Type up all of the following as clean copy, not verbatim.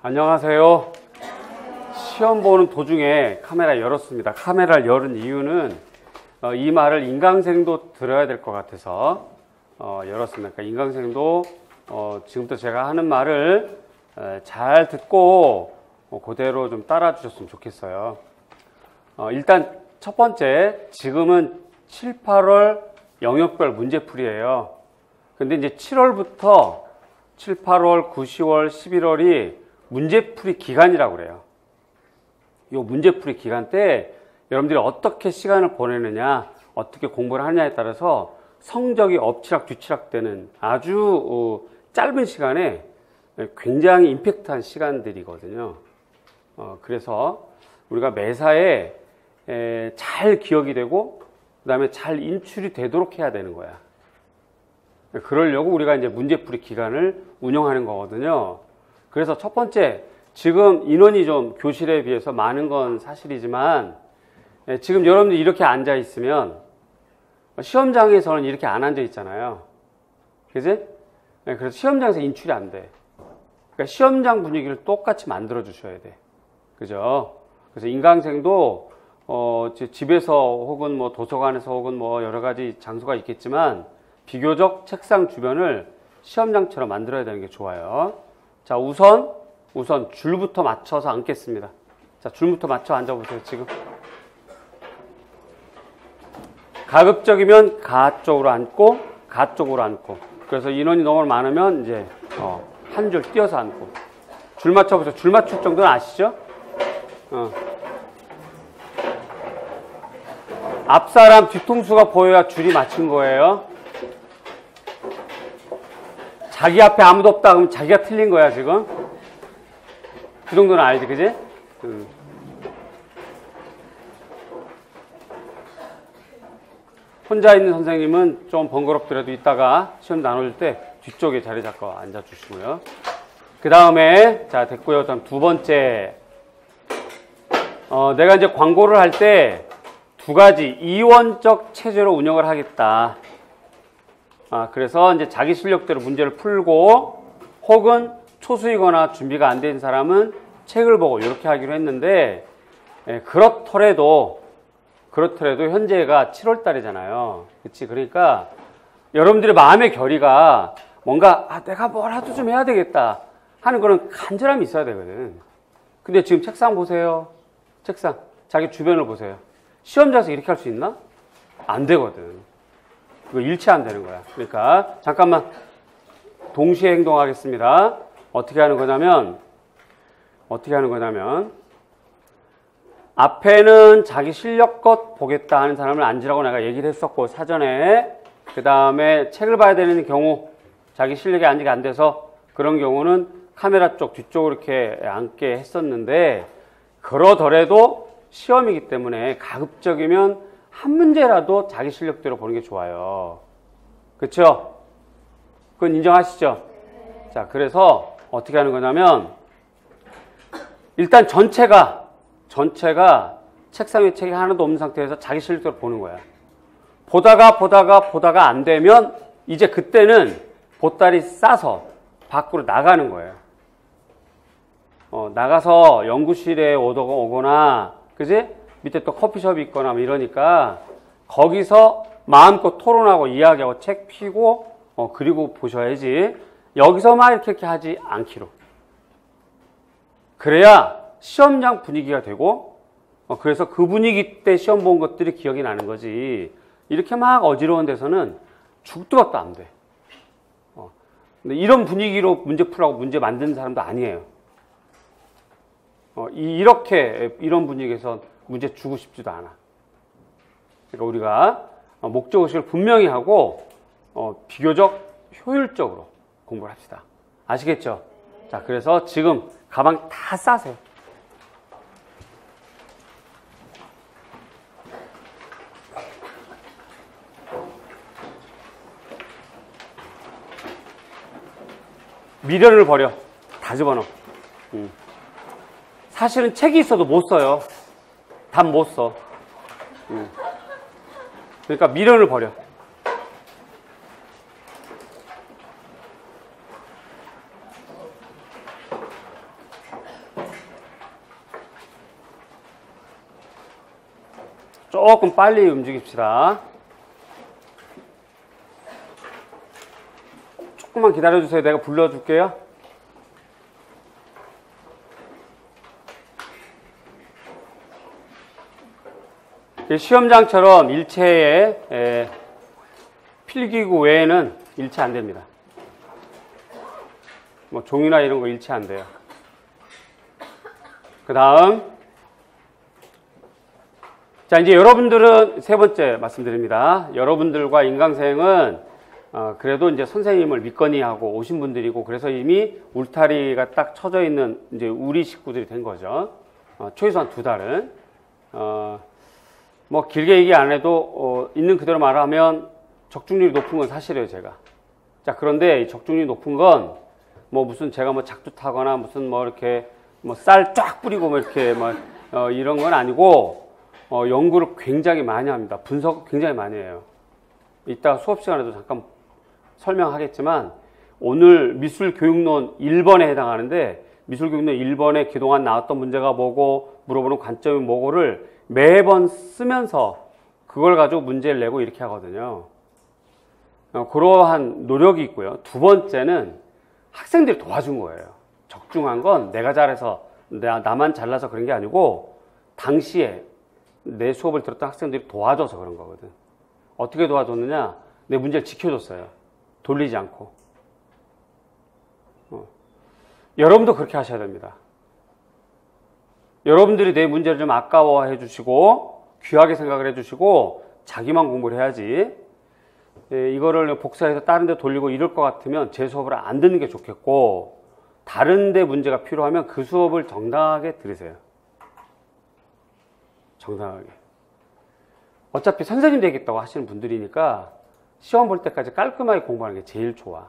안녕하세요. 시험 보는 도중에 카메라 열었습니다. 카메라를 열은 이유는 이 말을 인강생도 들어야 될 것 같아서 열었습니다. 그러니까 인강생도 지금부터 제가 하는 말을 잘 듣고 그대로 좀 따라 주셨으면 좋겠어요. 일단 첫 번째, 지금은 7, 8월 영역별 문제풀이에요. 근데 이제 7월부터 7, 8월, 9, 10월, 11월이 문제풀이 기간이라고 그래요. 이 문제풀이 기간 때 여러분들이 어떻게 시간을 보내느냐, 어떻게 공부를 하느냐에 따라서 성적이 엎치락 뒤치락 되는 아주 짧은 시간에 굉장히 임팩트한 시간들이거든요. 그래서 우리가 매사에 잘 기억이 되고 그 다음에 잘 인출이 되도록 해야 되는 거야. 그러려고 우리가 이제 문제풀이 기간을 운영하는 거거든요. 그래서 첫 번째, 지금 인원이 좀 교실에 비해서 많은 건 사실이지만 지금 여러분들이 이렇게 앉아 있으면 시험장에서는 이렇게 안 앉아 있잖아요. 그지? 그래서 시험장에서 인출이 안 돼. 그러니까 시험장 분위기를 똑같이 만들어 주셔야 돼. 그죠? 그래서 인강생도 집에서 혹은 뭐 도서관에서 혹은 뭐 여러 가지 장소가 있겠지만 비교적 책상 주변을 시험장처럼 만들어야 되는 게 좋아요. 자, 우선 줄부터 맞춰서 앉겠습니다. 자, 줄부터 맞춰 앉아보세요, 지금. 가급적이면 가 쪽으로 앉고, 가 쪽으로 앉고. 그래서 인원이 너무 많으면 이제, 한 줄 띄어서 앉고. 줄 맞춰보세요. 줄 맞출 정도는 아시죠? 앞사람 뒤통수가 보여야 줄이 맞춘 거예요. 자기 앞에 아무도 없다 그러면 자기가 틀린 거야, 지금. 그 정도는 알지, 그지? 혼자 있는 선생님은 좀 번거롭더라도 이따가 시험 나눠줄 때 뒤쪽에 자리 잡고 앉아주시고요. 그 다음에, 자, 됐고요. 다음 두 번째. 내가 이제 광고를 할 때 두 가지 이원적 체제로 운영을 하겠다. 그래서 이제 자기 실력대로 문제를 풀고 혹은 초수이거나 준비가 안 된 사람은 책을 보고 이렇게 하기로 했는데, 그렇더라도 현재가 7월 달이잖아요. 그치? 그러니까 여러분들의 마음의 결의가 뭔가 내가 뭐라도 좀 해야 되겠다 하는 그런 간절함이 있어야 되거든. 근데 지금 책상 보세요. 책상. 자기 주변을 보세요. 시험장에서 이렇게 할 수 있나? 안 되거든. 이거 일치하면 되는 거야. 그러니까 잠깐만 동시에 행동하겠습니다. 어떻게 하는 거냐면 앞에는 자기 실력껏 보겠다 하는 사람을 앉으라고 내가 얘기를 했었고, 사전에. 그 다음에 책을 봐야 되는 경우, 자기 실력이 앉기가 안 돼서 그런 경우는 카메라 쪽 뒤쪽으로 이렇게 앉게 했었는데, 그러더라도 시험이기 때문에 가급적이면 한 문제라도 자기 실력대로 보는 게 좋아요. 그렇죠? 그건 인정하시죠? 자, 그래서 어떻게 하는 거냐면 일단 전체가 책상 위에 책이 하나도 없는 상태에서 자기 실력대로 보는 거야. 보다가 안 되면 이제 그때는 보따리 싸서 밖으로 나가는 거예요. 나가서 연구실에 오거나, 그지? 밑에 또 커피숍이 있거나 뭐 이러니까 거기서 마음껏 토론하고 이야기하고 책 피고 그리고 보셔야지, 여기서만 이렇게 하지 않기로. 그래야 시험장 분위기가 되고, 그래서 그 분위기 때 시험 본 것들이 기억이 나는 거지. 이렇게 막 어지러운 데서는 죽도 밥도 안 돼. 근데 이런 분위기로 문제 풀라고 문제 만드는 사람도 아니에요. 이런 분위기에서 문제 주고 싶지도 않아. 그러니까 우리가 목적의식을 분명히 하고 비교적 효율적으로 공부를 합시다. 아시겠죠? 자, 그래서 지금 가방 다 싸세요. 미련을 버려. 다 집어넣어. 사실은 책이 있어도 못 써요. 답 못 써. 그러니까 미련을 버려. 조금 빨리 움직입시다. 조금만 기다려주세요. 내가 불러줄게요. 시험장처럼 일체에 필기구 외에는 일체 안 됩니다. 뭐 종이나 이런 거 일체 안 돼요. 그 다음, 자, 이제 여러분들은 세 번째 말씀드립니다. 여러분들과 인강생은 그래도 이제 선생님을 믿거니 하고 오신 분들이고, 그래서 이미 울타리가 딱 쳐져 있는 이제 우리 식구들이 된 거죠. 최소한 2달은. 뭐 길게 얘기 안 해도 있는 그대로 말하면 적중률이 높은 건 사실이에요, 제가. 자, 그런데 이 적중률이 높은 건 뭐 무슨 제가 뭐 작두 타거나 무슨 뭐 이렇게 뭐 쌀 쫙 뿌리고 뭐 이렇게 뭐 이런 건 아니고 연구를 굉장히 많이 합니다. 분석 굉장히 많이 해요. 이따 수업 시간에도 잠깐 설명하겠지만, 오늘 미술교육론 1번에 해당하는데, 미술교육론 1번에 그동안 나왔던 문제가 뭐고 물어보는 관점이 뭐고를 매번 쓰면서 그걸 가지고 문제를 내고 이렇게 하거든요. 그러한 노력이 있고요. 두 번째는 학생들이 도와준 거예요. 적중한 건 내가 잘해서 나만 잘나서 그런 게 아니고 당시에 내 수업을 들었던 학생들이 도와줘서 그런 거거든. 어떻게 도와줬느냐? 내 문제를 지켜줬어요. 돌리지 않고. 여러분도 그렇게 하셔야 됩니다. 여러분들이 내 문제를 좀 아까워해 주시고 귀하게 생각을 해 주시고 자기만 공부를 해야지, 이거를 복사해서 다른 데 돌리고 이럴 것 같으면 제 수업을 안 듣는 게 좋겠고, 다른 데 문제가 필요하면 그 수업을 정당하게 들으세요. 정당하게. 어차피 선생님 되겠다고 하시는 분들이니까 시험 볼 때까지 깔끔하게 공부하는 게 제일 좋아.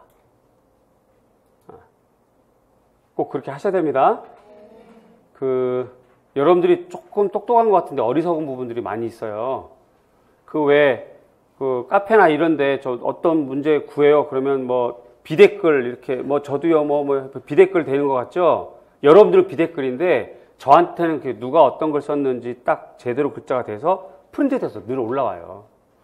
꼭 그렇게 하셔야 됩니다. 여러분들이 조금 똑똑한 것 같은데 어리석은 부분들이 많이 있어요. 카페나 이런데 저 어떤 문제 구해요. 그러면 뭐 비댓글 이렇게 뭐 저도요 뭐 비댓글 되는 것 같죠? 여러분들은 비댓글인데 저한테는 누가 어떤 걸 썼는지 딱 제대로 글자가 돼서 프린트돼서 늘 올라와요.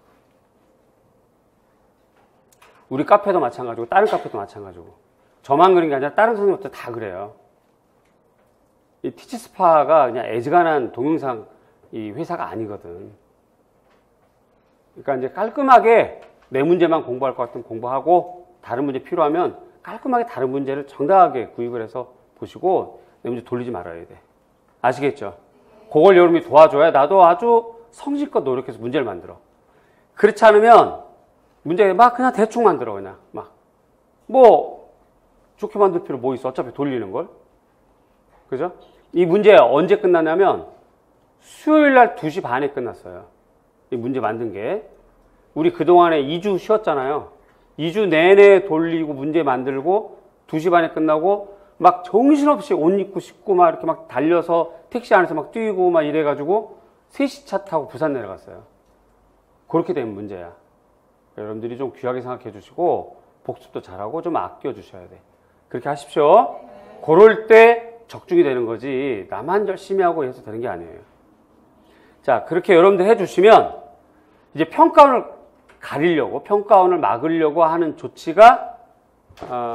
우리 카페도 마찬가지고 다른 카페도 마찬가지고, 저만 그런 게 아니라 다른 선생님들 다 그래요. 이 티치스파가 그냥 애지간한 동영상 이 회사가 아니거든. 그러니까 이제 깔끔하게 내 문제만 공부할 것 같으면 공부하고, 다른 문제 필요하면 깔끔하게 다른 문제를 정당하게 구입을 해서 보시고 내 문제 돌리지 말아야 돼. 아시겠죠? 그걸 여러분이 도와줘야 나도 아주 성실껏 노력해서 문제를 만들어. 그렇지 않으면 문제 막 그냥 대충 만들어. 그냥 막 뭐 좋게 만들 필요 뭐 있어? 어차피 돌리는 걸. 그죠? 이 문제 언제 끝났냐면 수요일 날 2시 반에 끝났어요. 이 문제 만든 게. 우리 그동안에 2주 쉬었잖아요. 2주 내내 돌리고 문제 만들고 2시 반에 끝나고 막 정신없이 옷 입고 씻고 막 이렇게 막 달려서 택시 안에서 막 뛰고 막 이래가지고 3시 차 타고 부산 내려갔어요. 그렇게 된 문제야. 여러분들이 좀 귀하게 생각해 주시고 복습도 잘하고 좀 아껴 주셔야 돼. 그렇게 하십시오. 그럴 때 적중이 되는 거지 나만 열심히 하고 해서 되는 게 아니에요. 자, 그렇게 여러분들 해주시면 이제 평가원을 가리려고, 평가원을 막으려고 하는 조치가 주세요.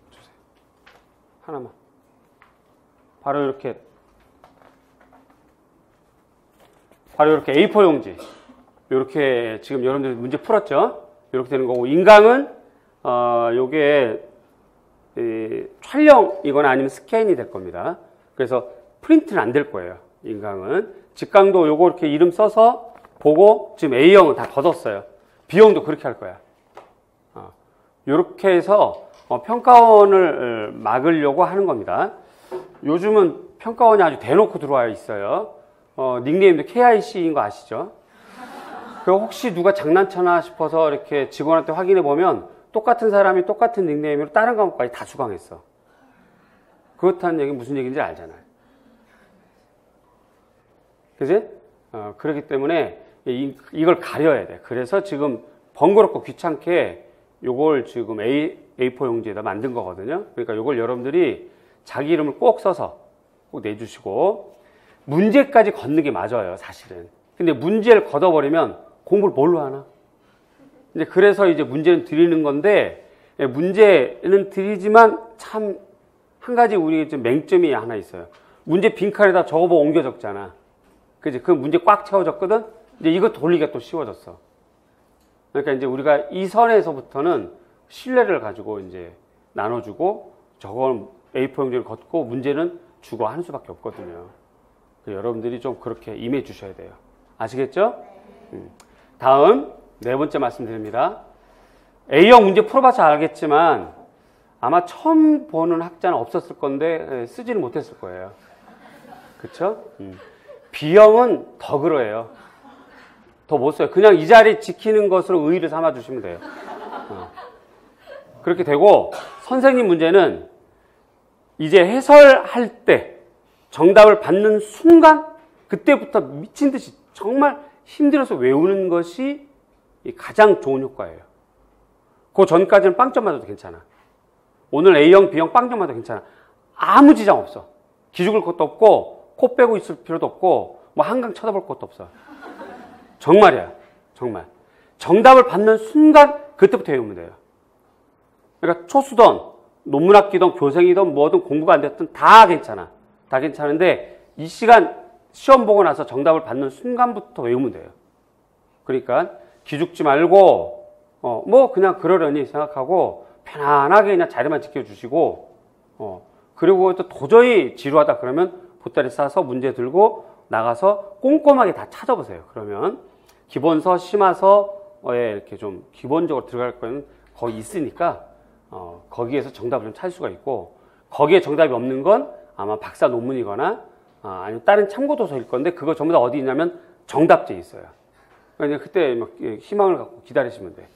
하나만. 바로 이렇게 A4 용지. 이렇게 지금 여러분들 문제 풀었죠? 이렇게 되는 거고, 인강은 요게 촬영이거나 아니면 스캔이 될 겁니다. 그래서 프린트는 안 될 거예요. 인강은. 직강도 요거 이렇게 이름 써서 보고, 지금 A형은 다 걷었어요. B형도 그렇게 할 거야. 요렇게 해서 평가원을 막으려고 하는 겁니다. 요즘은 평가원이 아주 대놓고 들어와 있어요. 닉네임도 KIC인 거 아시죠? 혹시 누가 장난쳐나 싶어서 이렇게 직원한테 확인해 보면 똑같은 사람이 똑같은 닉네임으로 다른 과목까지 다 수강했어. 그렇다는 얘기는 무슨 얘기인지 알잖아요. 그지? 그렇기 때문에 이걸 가려야 돼. 그래서 지금 번거롭고 귀찮게 요걸 지금 A4 용지에다 만든 거거든요. 그러니까 요걸 여러분들이 자기 이름을 꼭 써서 꼭 내주시고, 문제까지 걷는 게 맞아요, 사실은. 근데 문제를 걷어버리면 공부를 뭘로 하나? 이제 그래서 이제 문제는 드리는 건데, 문제는 드리지만 참 한 가지 우리 좀 맹점이 하나 있어요. 문제 빈칸에다 적어보고 옮겨 적잖아. 그지? 그 문제 꽉 채워졌거든? 이제 이거 돌리기가 또 쉬워졌어. 그러니까 이제 우리가 이 선에서부터는 신뢰를 가지고 이제 나눠주고, 저건 A4 용지를 걷고 문제는 주고 하는 수밖에 없거든요. 여러분들이 좀 그렇게 임해 주셔야 돼요. 아시겠죠? 다음 네 번째 말씀드립니다. A형 문제 풀어봐서 알겠지만 아마 처음 보는 학자는 없었을 건데 쓰지는 못했을 거예요. 그쵸? B형은 더 그러해요. 더 못 써요. 그냥 이 자리 지키는 것으로 의의를 삼아 주시면 돼요. 그렇게 되고, 선생님 문제는 이제 해설할 때 정답을 받는 순간 그때부터 미친 듯이 정말 힘들어서 외우는 것이 가장 좋은 효과예요. 그 전까지는 빵점 맞아도 괜찮아. 오늘 A형, B형 빵점 맞아도 괜찮아. 아무 지장 없어. 기죽을 것도 없고 코 빼고 있을 필요도 없고 뭐 한강 쳐다볼 것도 없어. 정말이야. 정말. 정답을 받는 순간 그때부터 외우면 돼요. 그러니까 초수든 논문학기든 교생이든 뭐든 공부가 안 됐든 다 괜찮아. 다 괜찮은데 이 시간 시험 보고 나서 정답을 받는 순간부터 외우면 돼요. 그러니까 기죽지 말고 뭐 그냥 그러려니 생각하고 편안하게 그냥 자리만 지켜주시고 그리고 또 도저히 지루하다 그러면 보따리 싸서 문제 들고 나가서 꼼꼼하게 다 찾아보세요. 그러면 기본서, 심화서에 이렇게 좀 기본적으로 들어갈 거는 거의 있으니까 거기에서 정답을 좀 찾을 수가 있고, 거기에 정답이 없는 건 아마 박사 논문이거나 아니면 다른 참고도서일 건데 그거 전부 다 어디 있냐면 정답지에 있어요. 그러니까 그때 막 희망을 갖고 기다리시면 돼요.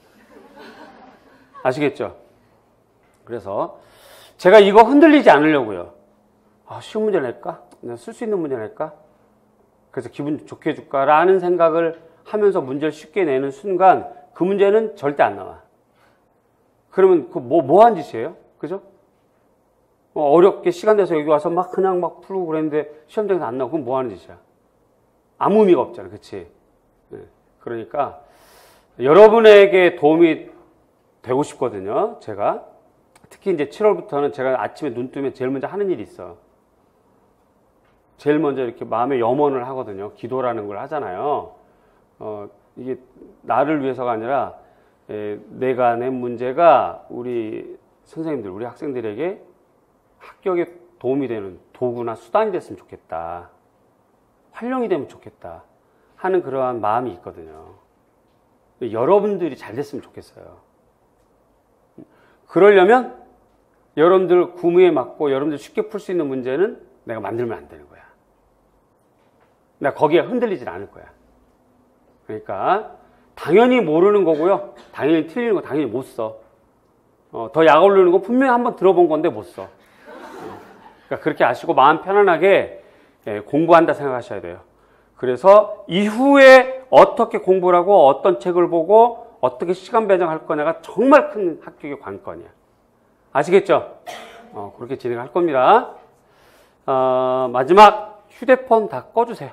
아시겠죠? 그래서 제가 이거 흔들리지 않으려고요. 쉬운 문제 낼까? 내가 쓸 수 있는 문제 낼까? 그래서 기분 좋게 해줄까라는 생각을 하면서 문제를 쉽게 내는 순간 그 문제는 절대 안 나와. 그러면 그 뭐 한 짓이에요? 그죠? 어렵게 시간 내서 여기 와서 막 그냥 막 풀고 그랬는데 시험장에서 안 나오고 그럼 뭐 하는 짓이야? 아무 의미가 없잖아. 그치? 네. 그러니까 여러분에게 도움이 되고 싶거든요. 제가. 특히 이제 7월부터는 제가 아침에 눈 뜨면 제일 먼저 하는 일이 있어. 제일 먼저 이렇게 마음에 염원을 하거든요. 기도라는 걸 하잖아요. 이게 나를 위해서가 아니라 내가 낸 문제가 우리 선생님들, 우리 학생들에게 합격에 도움이 되는 도구나 수단이 됐으면 좋겠다. 활용이 되면 좋겠다. 하는 그러한 마음이 있거든요. 여러분들이 잘 됐으면 좋겠어요. 그러려면 여러분들 구무에 맞고 여러분들 쉽게 풀 수 있는 문제는 내가 만들면 안 되는 거야. 내가 거기에 흔들리질 않을 거야. 그러니까 당연히 모르는 거고요. 당연히 틀리는 거 당연히 못 써. 더 약 오르는 거 분명히 한번 들어본 건데 못 써. 그러니까 그렇게 아시고 마음 편안하게 공부한다 생각하셔야 돼요. 그래서 이후에 어떻게 공부를 하고 어떤 책을 보고 어떻게 시간 배정할 거냐가 정말 큰 합격의 관건이야. 아시겠죠? 그렇게 진행할 겁니다. 마지막 휴대폰 다 꺼주세요.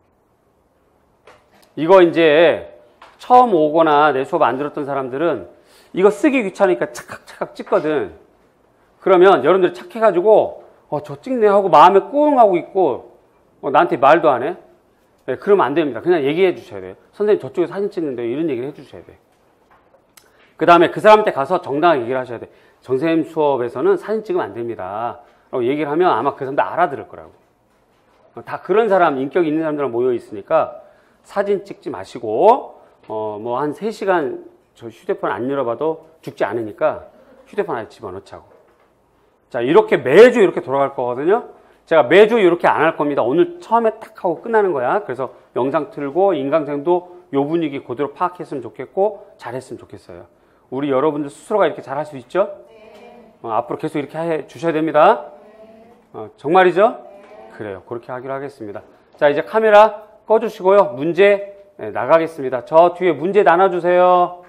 이거 이제 처음 오거나 내 수업 안 들었던 사람들은 이거 쓰기 귀찮으니까 착각착각 찍거든. 그러면 여러분들이 착해가지고 저 찍네 하고 마음에 꿍 하고 있고 나한테 말도 안 해. 네, 그러면 안 됩니다. 그냥 얘기해 주셔야 돼요. 선생님 저쪽에 사진 찍는데 이런 얘기를 해 주셔야 돼요. 그 다음에 그 사람한테 가서 정당하게 얘기를 하셔야 돼요. 정선생님 수업에서는 사진 찍으면 안 됩니다. 라고 얘기를 하면 아마 그 사람도 알아들을 거라고. 다 그런 사람, 인격 있는 사람들랑 모여 있으니까 사진 찍지 마시고 뭐 한 3시간 저 휴대폰 안 열어봐도 죽지 않으니까 휴대폰 안에 집어넣자고. 자, 이렇게 매주 이렇게 돌아갈 거거든요. 제가 매주 이렇게 안 할 겁니다. 오늘 처음에 딱 하고 끝나는 거야. 그래서 영상 틀고 인강생도 요 분위기 그대로 파악했으면 좋겠고 잘했으면 좋겠어요. 우리 여러분들 스스로가 이렇게 잘할 수 있죠? 네. 앞으로 계속 이렇게 해 주셔야 됩니다. 정말이죠? 네. 그래요. 그렇게 하기로 하겠습니다. 자, 이제 카메라 꺼주시고요. 문제 나가겠습니다. 저 뒤에 문제 나눠주세요.